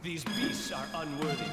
These beasts are unworthy.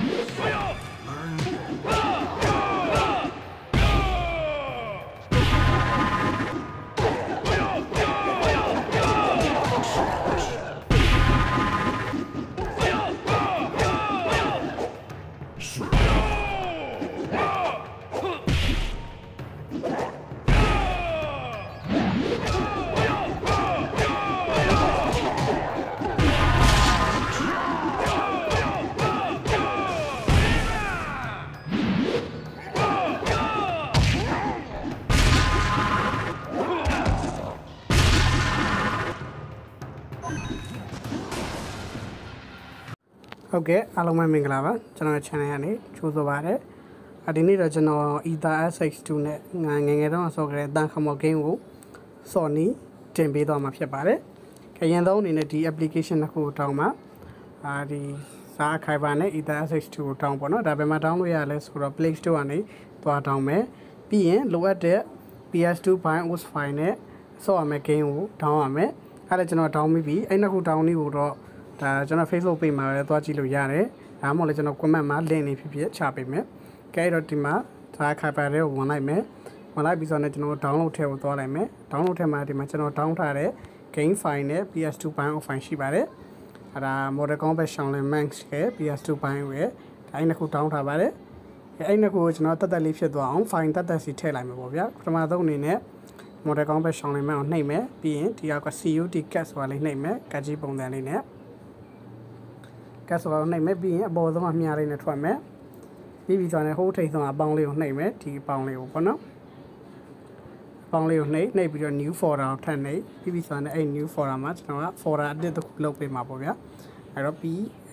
Okay, hello my Minglava, channel channel, choose about it. I didn't know channel AetherSX2 net, Nangaron, so great, Dankamo game, Sony, Tempe Doma Piapare. Kayan down in the application of Tama, the Sakavane, AetherSX2 town, Dabema down wireless for a Play Store and to a town me. PN, lower there, PS2 pine was fine, so I make game town me. I let you know town me be, I know who town you would. ကျွန်တော် Facebook page မှာလည်းတွားကြည့်လို့ရတယ်။ဒါမှမဟုတ်လည်းကျွန်တော် comment မှာ link နေဖြစ်ဖြစ်ချပေးမယ်။ကဲတော့ဒီမှာဒါခိုင်ပါတဲ့ဝင်လိုက်မယ်။ဝင်လိုက်ပြီးဆိုတော့ကျွန်တော် download ထဲကိုသွားလိုက်မယ်။ download ထဲမှာဒီမှာကျွန်တော် download ထားတဲ့ game file နဲ့ PS2 fileရှိပါတယ်။အဲ့ဒါ Mortal Kombat Shaolin Monks ရဲ့ PS2 file ရဲ့ဒါအဲ့နှစ်ခု download ထားပါတယ်။အဲ့နှစ်ခုကိုကျွန်တော်တက်တက်လေးဖြစ်သွားအောင် file တက်တက်စီထည့်လိုက်မယ်ပေါ့ဗျာ။ပထမဆုံးအနေနဲ့ Mortal Kombat Shaolin Monks ကိုနှိပ်မယ်။ပြီးရင်ဒီအောက်က CUT cat ဆိုတာလေးနှိပ်မယ်။ကတ်ကြီးပုံစံလေးနဲ့ ကဲဆိုတော့နှိပ်မယ်ပြီးရင်အပေါ်ဆုံးအမြားလေးနဲ့ထွက်မယ်ပြီးပြီးဆိုရင်ဟိုးထိပ်ဆုံးအပေါင်းလေးကိုနှိပ်မယ်ဒီအပေါင်းလေးကိုပေါ့နော်အပေါင်းလေးကိုနှိပ်ပြီးတော့ new folder ကိုထပ်နှိပ်ပြီးပြီးဆိုရင်အဲ့ new folder မှာကျွန်တော်က folder အသစ်တစ်ခုလုပ်ပေးမှာပေါ့ဗျာအဲ့တော့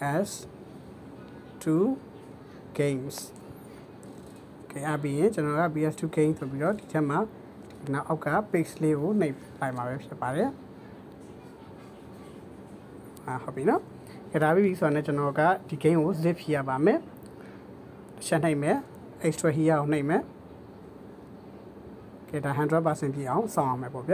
PS2 games ကဲအပြင်ကျွန်တော်က PS2 game ဆိုပြီးတော့ဒီချက်မှာနောက်အောက်က page လေးကိုနှိပ်လိုက်မှာပဲဖြစ်ပါတယ်ဟုတ်ပြီနော်ဒါပြီးဆိုတော့ကျွန်တော်ကဒီ game ကို zip ဖြည့်ရပါမယ်။ချက်နှိပ်မယ် extra here ကိုနှိပ်မယ်။ကဲဒါ 100% ပြည့်အောင်စောင့်အောင်မယ်ပေါ့ဗျာ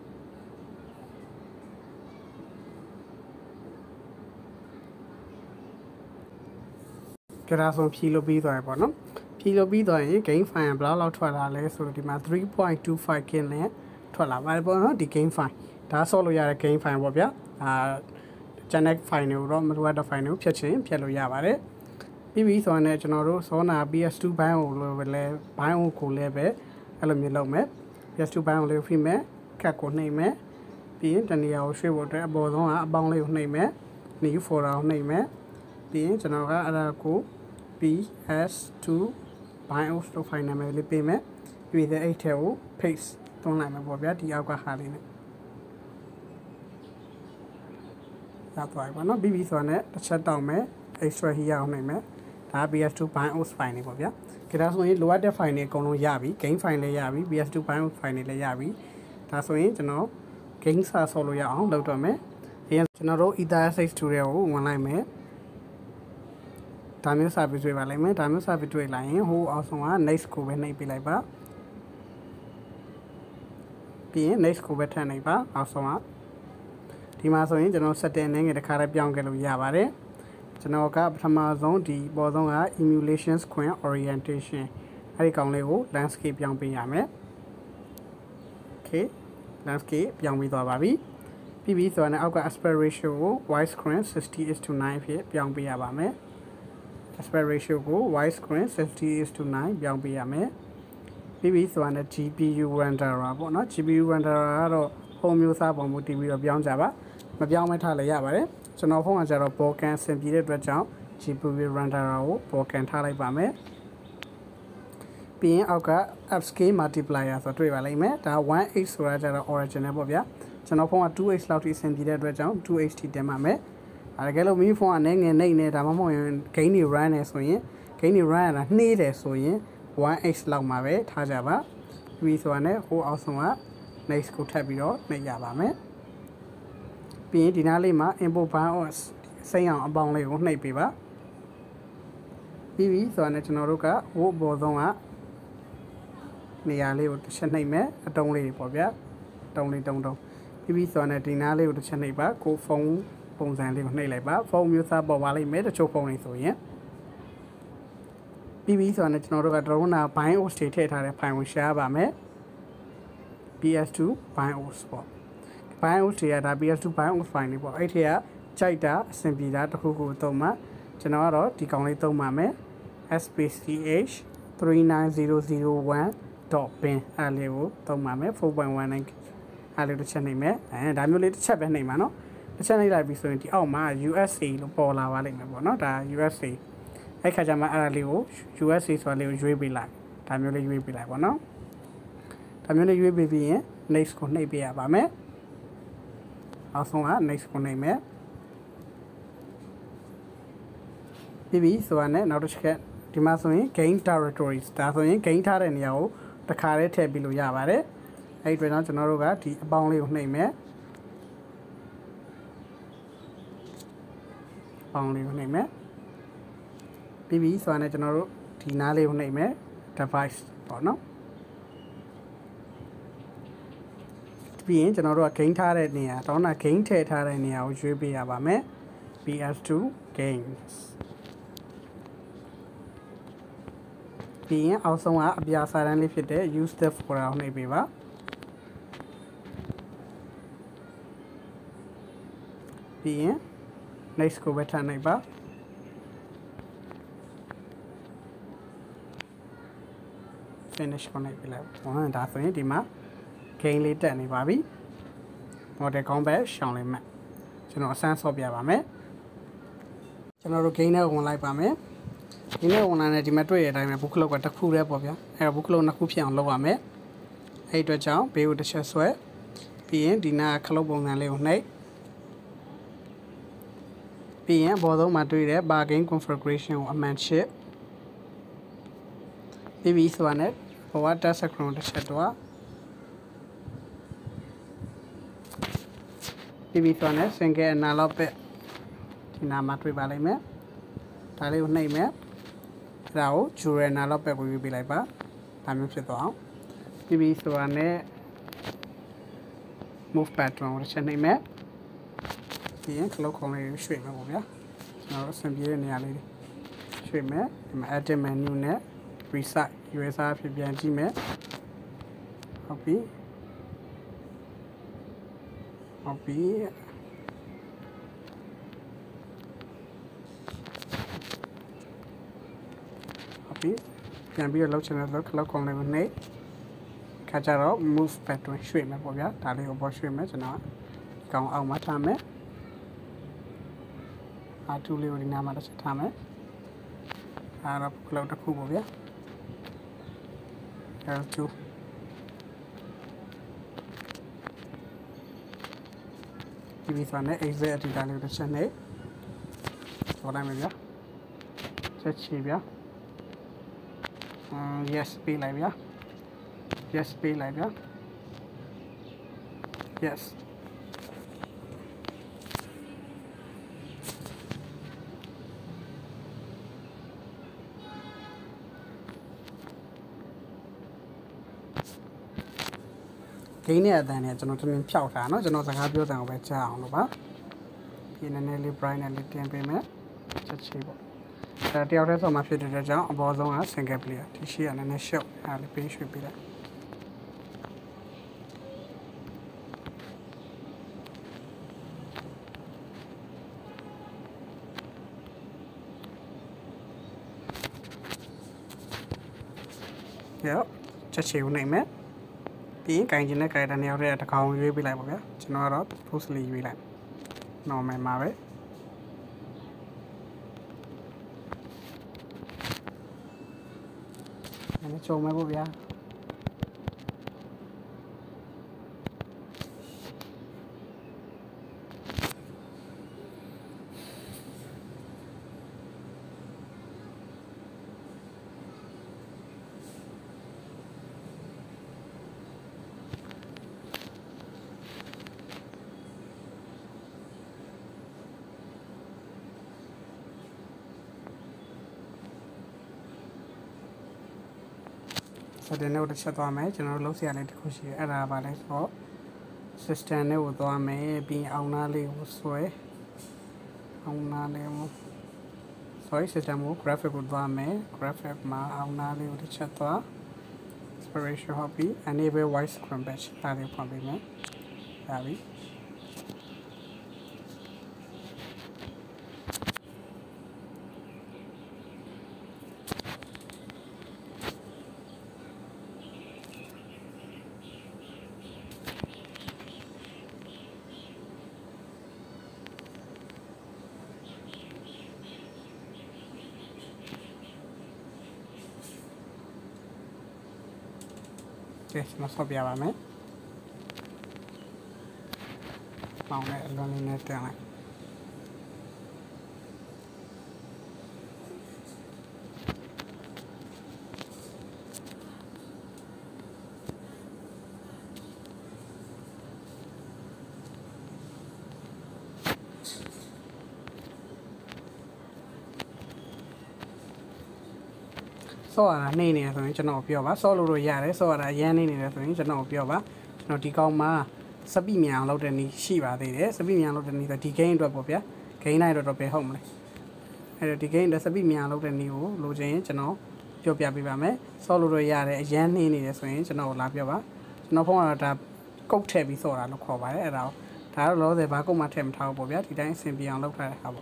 ။ကဲဒါဆိုဖြည့်လို့ပြီးသွားပြီပေါ့နော်။ဖြည့်လို့ပြီးသွားရင် game file ဘယ်လောက်ထွက်လာလဲဆိုတော့ဒီမှာ 3.25 GB နဲ့ထွက်လာပါတယ်ပေါ့နော်ဒီ game file ဒါဆော့လို့ရတဲ့ game file ပေါ့ဗျာ။ channel file ကိုတော့မလိုအပ်တဲ့ file ကိုဖြတ်လို့ရပါတယ်ပြီးပြီဆိုရင်ကျွန်တော်တို့စောနာ PS2 ဘိုင်းကိုလည်းဘိုင်းကိုလည်းပဲအဲ့လိုမျိုးလုပ်မယ် PS2 ဘိုင်းကိုလည်းဖိမယ်ကတ်ကိုနှိပ်မယ်ပြီးရင်တနေရာကိုရွှေ့ဖို့အတွက်အပေါ်ဆုံးကအပေါင်းလေးကိုနှိပ်မယ် new folder ကိုနှိပ်မယ်ပြီးရင်ကျွန်တော်ကအဲ့ဒါကို PS2 ဘိုင်းကို file နာမည်လေးပေးမယ်ပြီးရင်အဲ့ထဲကို paste သွင်းလိုက်မယ်ပေါ့ဗျာဒီအောက်ကဟာလေးနဲ့သွားပါနော်ပြီးပြီဆိုတော့တစ်ချက်တောင်းမယ် extra here အောင်နိုင်မယ်ဒါ PS2 BIOS file နေပေါ့ဗျာကြဒါဆိုရင်လိုအပ်တဲ့ file တွေအကုန်လုံးရပြီ game file လည်းရပြီ PS2 BIOS file တွေလည်းရပြီဒါဆိုရင်ကျွန်တော် game စာဆော်လို့ရအောင်လုပ်တော့မယ်အရင်ကျွန်တော်တို့ AetherSX2 တွေကိုဝင်လိုက်မယ်ဒါမျိုးစာပြီးတွေ့ပါလိမ့်မယ်ဒါမျိုးစာပြီးတွေ့လိုက်ရင်ဟိုအောက်ဆုံးက next ကိုပဲနှိပ်ပေးလိုက်ပါပြီးရင် next ကိုပဲထပ်နှိပ်ပါအောက်ဆုံးကဒီမှာဆိုရင်ကျွန်တော် setting နဲ့တခါတည်းပြောင်းခဲ့လို့ရပါတယ်ကျွန်တော်ကပထမဆုံးဒီပေါ်ဆုံးက emulation screen orientation အဲ့ဒီကောင်လေးကို landscape ပြောင်းပေးရမယ် okay landscape ပြောင်းပြီးသွားပါပြီပြီးပြီဆိုတော့အောက်က aspect ratio ကို widescreen 60:9 ဖြစ်ပြောင်းပေးရပါမယ် aspect ratio ကို widescreen 60:9 ပြောင်းပေးရမယ်ပြီးပြီဆိုတော့ GPU renderer ပေါ့နော် GPU renderer ကတော့ home မျိုးစားပုံမူတည်ပြီးတော့ပြောင်းကြပါမပြောင်းမထားလည်းရပါတယ်ကျွန်တော်ဖုန်းကကျတော့ Balkan ဆင်ပြေတဲ့အတွက်ကြောင့် GPU renderer ကို Balkan ထားလိုက်ပါမယ်ပြီးရင်အောက်က upscale multiplier ဆိုတွေ့ပါလိမ့်မယ်ဒါ 1x ဆိုတာကျတော့ original ပေါ့ဗျာကျွန်တော်ဖုန်းက 2x လောက်ထိဆင်ပြေတဲ့အတွက်ကြောင့် 2x ထိတင်ပါမယ်ဒါကြလို့မိဖုန်းကငယ်နေဒါမှမဟုတ်ရင် game တွေ run နေဆိုရင် game တွေ run ရတာနှေးတယ်ဆိုရင် 1x လောက်မှာပဲထားကြပါပြီးဆိုတော့ဟိုအောက်ဆုံးက next ကိုထပ်ပြီးတော့နှိပ်ရပါမယ်ပြီးရင်ဒီနားလေးမှာ import BIOS စိမ်းအောင်အပေါင်းလေးကိုနှိပ်ပေးပါပြီးပြီဆိုတော့ကျွန်တော်တို့ကဟိုအပေါ်ဆုံးကနေရာလေးကိုတစ်ချက်နှိပ်မယ်အတုံးလေးပေါ့ဗျာတုံးပြီးပြီဆိုတော့ဒီနားလေးကိုတစ်ချက်နှိပ်ပါကိုဖုန်းပုံစံလေးကိုနှိပ်လိုက်ပါဖုန်းမျိုးစားပေါ်ပါလိမ့်မယ်တချို့ဖုန်းတွေဆိုရင်ပြီးပြီဆိုတော့ကျွန်တော်တို့က drone နာ BIOS တွေထည့်ထားတဲ့ file ကို share ပါမယ် PS2 BIOS ပေါ့ BIOS တွေကဒါ PS2 BIOS file တွေပေါ့အဲ့ထက်ကကြိုက်တာအဆင်ပြေတာတစ်ခုခုသုံးမှကျွန်တော်ကတော့ဒီကောင်လေးသုံးပါမယ် SPCH 39001.bin အဲ့လေးကိုသုံးပါမယ် 4.19 အဲ့လေးတစ်ချက်နှိပ်မယ်ဒါမျိုးလေးတစ်ချက်ပဲနှိပ်မှာနော်တစ်ချက်နှိပ်လိုက်ပြီဆိုရင်ဒီအောက်မှာ USA လို့ပေါ်လာပါလိမ့်မယ်ပေါ့နော်ဒါ USA အဲ့ခါကျမှအဲ့ဒါလေးကို USA ဆိုတာလေးကိုရွေးပေးလိုက်ဒါမျိုးလေးရွေးပေးလိုက်ပေါ့နော်ဒါမျိုးလေးရွေးပေးပြီးရင် next ကိုနှိပ်ပေးရပါမယ်နောက်ဆုံးက next ကိုနှိပ်မယ်ပြီးပြီဆိုတာနဲ့နောက်တစ်ချက်ဒီမှာဆိုရင် gain territories ဒါဆိုရင် gain ထားတဲ့နေရာကိုတစ်ခါတည်းထည့်ပြီးလို့ရပါတယ်အဲ့ဒီတော့ကျွန်တော်တို့ကဒီအပေါင်းလေးကိုနှိပ်မယ်အပေါင်းလေးကိုနှိပ်မယ်ပြီးပြီဆိုတာနဲ့ကျွန်တော်တို့ဒီနားလေးကိုနှိပ်မယ် device ပေါ့နော်ပြီးရင်ကျွန်တော်တို့က gain ထားတဲ့နေရာတောင်းတာ gain ထည့်ထားတဲ့နေရာကိုရွေးပေးရပါမယ် PS2 Games ပြီးရင်အောက်ဆုံးကအပြာစာတန်းလေးဖြစ်တဲ့ use the folder ကိုနှိပ်ပေးပါပြီးရင် next ကိုပဲထပ်နှိပ်ပါfinish ကိုနှိပ်ပေးလိုက်ဒါဆိုရင်ဒီမှာ gain လေးတက်နေပါပြီ Mortal Kombat Shaolin Monks ကျွန်တော်အစမ်းဆော့ပြပါမယ်ကျွန်တော်တို့ gain နဲ့ဝင်လိုက်ပါမယ်ဒီနေ့ဝင်လာတဲ့ဒီမှာတွေ့ရတဲ့အတိုင်းပဲ book clock ကတစ်ခုတည်းပေါ့ဗျာအဲ့တော့ book clock နှစ်ခုဖြစ်အောင်လုပ်ရမယ်အဲ့အတွက်ကြောင့်ဘေးကိုတစ်ချက်ဆွဲပြီးရင်ဒီနာခလုတ်ပုံစံလေးကိုနှိပ်ပြီးရင်ဘောဆုံးမှာတွေ့တဲ့ bargain configuration ကိုအမှန်ချစ်ပြီးပြီဆိုတာနဲ့ဘောက touch screen တစ်ချက်တော့ပြီးပြီဆိုတာနဲ့ single analog bit ဒီနာမှာတွေ့ပါလိမ့်မယ်ဒါလေးကိုနှိပ်မယ်အဲ့ဒါကို dual analog bit ကိုရွေးပေးလိုက်ပါဒါမျိုးဖြစ်သွားအောင်ပြီးပြီဆိုတာနဲ့ move pattern ကိုတစ်ချက်နှိပ်မယ်ပြီးရင် clock ခုံလေးရွှေ့မယ်ပေါ့ဗျာကျွန်တော်တို့အဆင်ပြေတဲ့နေရာလေးရွှေ့မယ်ဒီမှာ edit menu နဲ့ resize user ဖြစ်ပြန်ကြည့်မယ်ဟုတ်ပြီဟုတ်ပြီပြန်ပြီးတော့လောက်ချင်တဲ့လောက်ကောင်လေးကိုနှိပ်ခါကြတော့ move pattern ရွှေ့မယ်ပေါ့ဗျာဒါလေးကိုပေါ်ရွှေ့မယ်ကျွန်တော်ဒီကောင်အောက်မှာထားမယ်R2 လေးကိုဒီနားမှာတစ်ချက်ထားမယ်အဲ့တော့ cloud တစ်ခုပေါ့ဗျာ L2 ဒီဗီဆိုနဲ့ exit အတီတာလေးကိုတစ်ချက်နှိပ်ပေါ်လိုက်မယ်ဗျာချက်ချီဗျာyes ပေးလိုက်ဗျာ yes ပေးလိုက်ဗျာ yes ဂိမ်းနဲ့အတန်နဲ့ကျွန်တော်တမင်ဖြောက်တာเนาะကျွန်တော်စကားပြောတဲ့အောင်ပဲကြားအောင်လို့ပါဒီနည်းနည်းလေး bright နဲ့လေးတင်ပေးမယ်ချက်ချီပေါ့ဒါတယောက်တည်းဆိုမှဖြစ်တဲ့ကြောင့်အပေါ်ဆုံးက single player ဒီရှိရနည်းနည်းရှုပ်အားလေးပေးရွှေ့ပေးလိုက်ရောချက်ချီကိုနိုင်မယ်ပြီးရင်ကင်ကျင်တဲ့ character နှစ်ယောက်တည်းတစ်ကောင်ရွေးပေးလိုက်ပါဗျာကျွန်တော်ကတော့ closely ရွေးလိုက် normal မှာပဲအဲ့ချုံမယ်ပေါ့ဗျာဆိုတဲ့နောက်တစ်ချက်သွားမယ်ကျွန်တော်တို့လုပ်စရာလေးတစ်ခုရှိတယ်အဲ့ဒါပါလဲဆိုတော့ system နဲ့ကိုသွားမယ်ပြီးအောင်နာလေးကိုဆွဲ sorry system को graphic को द्वारा में graphic में आउना ले उधर चतवा inspiration hobby enable voice crunch तारे पंपी में यावी nó sắp vào mấy màu này luôn lên này tiền này so là này nè rồi cho nó biểu bá so rồi ra đấy so là gian này nè rồi cho nó biểu bá nó đi con mà sắp bị mèo lâu rồi đi xì vào đấy sắp bị mèo lâu rồi đi thì cái rồi bộ biết cái này rồi bé không này hay là cái đó sắp bị mèo lâu rồi đi lâu rồi cho nó biểu bia bị bà mẹ so rồi ra đấy gian này nè rồi cho nó làm biểu bá nó phong là ta cốc thẻ bị so là nó khó vậy đấy đâu thà lâu rồi bà cũng mà thèm thao bộ biết thì đang xem mèo lâu rồi hả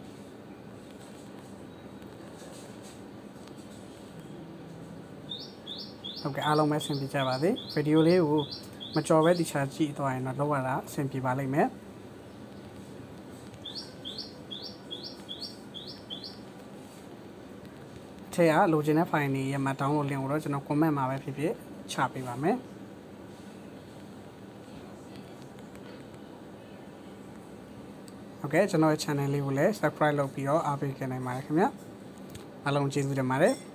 okအားလုံးပဲဆင်ပြေကြပါစေဗီဒီယိုလေးကိုမကြော်ပဲတခြားကြည့်သွားရင်တော့လောက်ရတာဆင်ပြေပါလိမ့်မယ်ထဲကလိုချင်တဲ့ file တွေရမှာ download link ကိုတော့ကျွန်တော် comment မှာပဲဖြစ်ဖြစ်ချပေးပါမယ်ok ကျွန်တော်ရဲ့ channel လေးကိုလည်း subscribe လုပ်ပြီးတော့အားပေးခဲ့နိုင်ပါတယ်ခင်ဗျာအားလုံးကျေးဇူးတင်ပါတယ်